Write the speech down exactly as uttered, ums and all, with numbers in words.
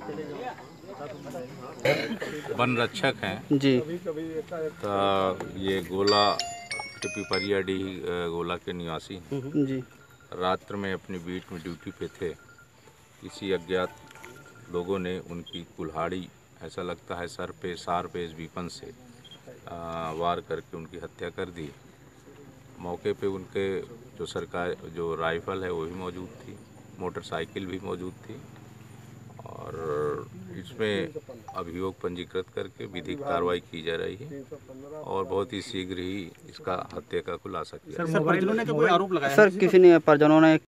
One रक्षक हैं जी। तो ये गोला के पिपरियाडीह गोला के निवासी हैं। जी। रात्र में अपनी बीट में ड्यूटी पे थे। किसी अज्ञात लोगों ने उनकी कुल्हाड़ी, ऐसा लगता है सर पे सार पे वीपन से आ, वार करके उनकी हत्या कर दी। मौके पे उनके जो सरकार जो राइफल है वो भी मौजूद थी, मोटरसाइकिल भी मौजूद थी और इसमें अभियोग पंजीकृत करके विधिक कार्रवाई की जा रही है और बहुत ही शीघ्र ही इसका हत्या का खुलासा किया। सर, परिजनों ने कोई आरोप लगाया? सर, किसी ने परिजनों ने